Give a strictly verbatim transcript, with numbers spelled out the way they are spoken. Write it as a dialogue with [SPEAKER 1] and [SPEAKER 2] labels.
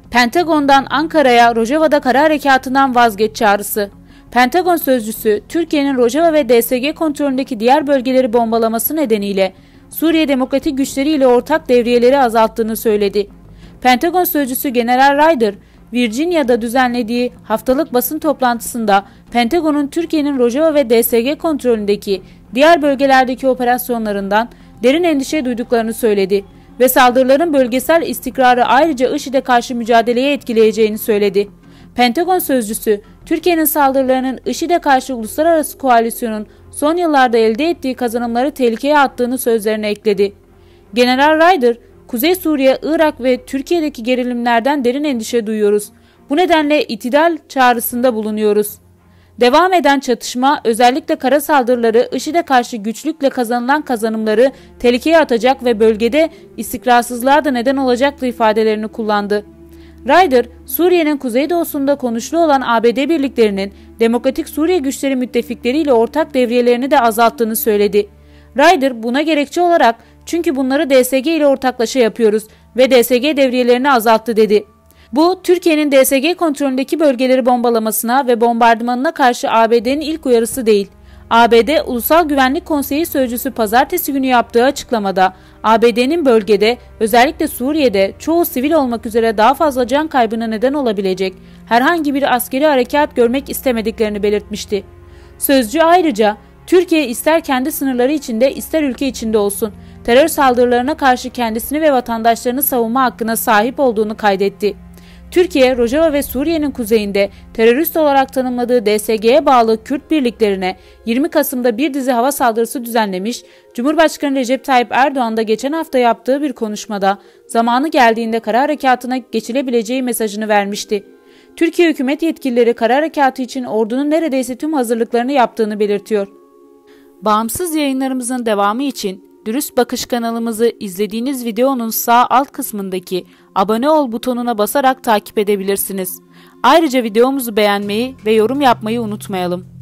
[SPEAKER 1] Pentagon'dan Ankara'ya Rojava'da kara harekatından vazgeç çağrısı. Pentagon sözcüsü, Türkiye'nin Rojava ve D S G kontrolündeki diğer bölgeleri bombalaması nedeniyle Suriye Demokratik Güçleri ile ortak devriyeleri azalttığını söyledi. Pentagon sözcüsü General Ryder, Virginia'da düzenlediği haftalık basın toplantısında Pentagon'un Türkiye'nin Rojava ve D S G kontrolündeki diğer bölgelerdeki operasyonlarından derin endişe duyduklarını söyledi ve saldırıların bölgesel istikrarı ayrıca IŞİD'e karşı mücadeleye etkileyeceğini söyledi. Pentagon sözcüsü, Türkiye'nin saldırılarının IŞİD'e karşı uluslararası koalisyonun son yıllarda elde ettiği kazanımları tehlikeye attığını sözlerine ekledi. General Ryder, Kuzey Suriye, Irak ve Türkiye'deki gerilimlerden derin endişe duyuyoruz. Bu nedenle itidal çağrısında bulunuyoruz. Devam eden çatışma, özellikle kara saldırıları IŞİD'e karşı güçlükle kazanılan kazanımları tehlikeye atacak ve bölgede istikrarsızlığa da neden olacaktır ifadelerini kullandı. Ryder, Suriye'nin kuzeydoğusunda konuşlu olan A B D birliklerinin Demokratik Suriye Güçleri müttefikleriyle ortak devriyelerini de azalttığını söyledi. Ryder, buna gerekçe olarak çünkü bunları D S G ile ortaklaşa yapıyoruz ve D S G devriyelerini azalttı dedi. Bu, Türkiye'nin D S G kontrolündeki bölgeleri bombalamasına ve bombardımanına karşı A B D'nin ilk uyarısı değil. A B D Ulusal Güvenlik Konseyi Sözcüsü pazartesi günü yaptığı açıklamada A B D'nin bölgede, özellikle Suriye'de çoğu sivil olmak üzere daha fazla can kaybına neden olabilecek herhangi bir askeri harekat görmek istemediklerini belirtmişti. Sözcü ayrıca, Türkiye ister kendi sınırları içinde ister ülke içinde olsun, terör saldırılarına karşı kendisini ve vatandaşlarını savunma hakkına sahip olduğunu kaydetti. Türkiye, Rojava ve Suriye'nin kuzeyinde terörist olarak tanımladığı D S G'ye bağlı Kürt birliklerine yirmi Kasım'da bir dizi hava saldırısı düzenlemiş, Cumhurbaşkanı Recep Tayyip Erdoğan da geçen hafta yaptığı bir konuşmada zamanı geldiğinde kara harekatına geçilebileceği mesajını vermişti. Türkiye hükümet yetkilileri kara harekatı için ordunun neredeyse tüm hazırlıklarını yaptığını belirtiyor. Bağımsız yayınlarımızın devamı için Dürüst Bakış kanalımızı izlediğiniz videonun sağ alt kısmındaki abone ol butonuna basarak takip edebilirsiniz. Ayrıca videomuzu beğenmeyi ve yorum yapmayı unutmayalım.